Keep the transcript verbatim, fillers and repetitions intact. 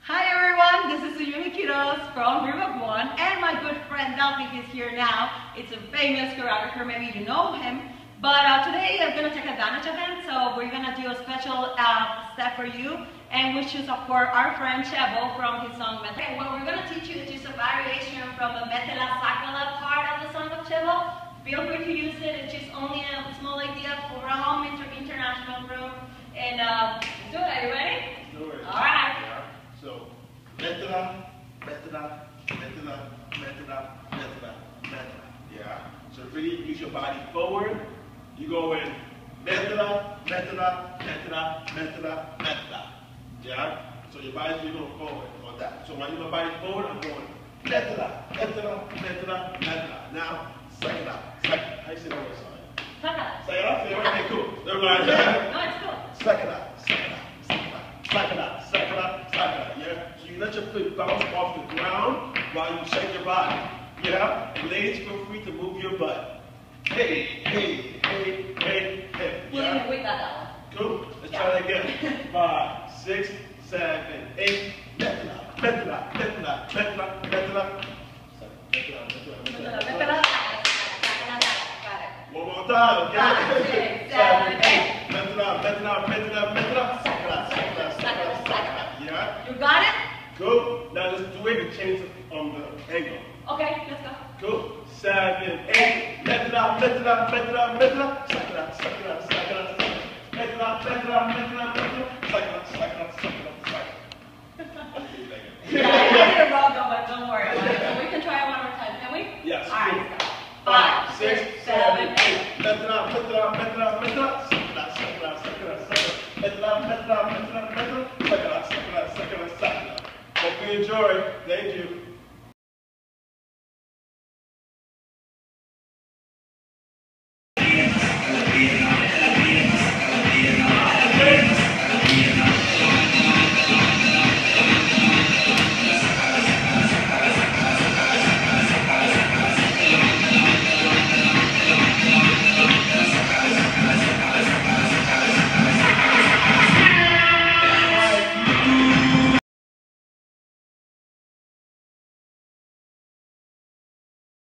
Hi everyone, this is Suyumi Quiroz from River One, and my good friend Dalphe is here now. It's a famous choreographer, maybe you know him. But uh, today I'm going to take advantage of him, so we're going to do a special uh, step for you. And we choose, of course, our friend Chevo from his song Metela. Okay, what we're going to teach you is just a variation from the metela Sacala part of the song of Chevo. Feel free to use it, it's just only a small idea for a home inter international room. And uh, let's do it, are you ready? Do it. Alright. Yeah. So, metela, metela, metela, metela, metela, metela. Yeah. So really use your body forward. You go in metela, metela, metela, metela, metela. Yeah. So your body's going forward on that. So when you go body forward, I'm going metela, metela, metela, metela. Now, Sacala, Sacala. How you say that word? Sacala. Sacala. Say it. Okay, cool. Everybody. No, it's cool. Sacala, Sacala, Sacala, Sacala, Sacala, Sacala. Yeah. So you let your foot bounce off the ground while you shake your body. Yeah. Ladies, feel free to move your butt. Hey, hey, hey, hey, hey. Yeah. We got that one. Cool. Let's yeah. try that again. Five, six, seven, eight. Metela, metela, metela, metela, metela. One more time, okay? Five, six, seven, eight. Metela, metela, metela, metela. Sacala, Sacala, Sacala, Sacala. Yeah? You got it? Cool. Now let's do it and change it on the angle. Okay, let's go. Cool. Seven, eight. Metela, metela, metela, metela. Sacala, Sacala, Sacala, Sacala. Metela, metela, metela, metela. Sacala, Sacala, Sacala, Sacala. Yeah, I did it wrong though, but don't worry about it. So we can try it one more time, can we? Yes. All right, let's go. Five, six, seven, eight. Metela, metela, metela, metela. Sacala, Sacala, Sacala, Sacala. Metela, metela, metela, metela. Sacala, Sacala, Sacala, Sacala. Hope you enjoy.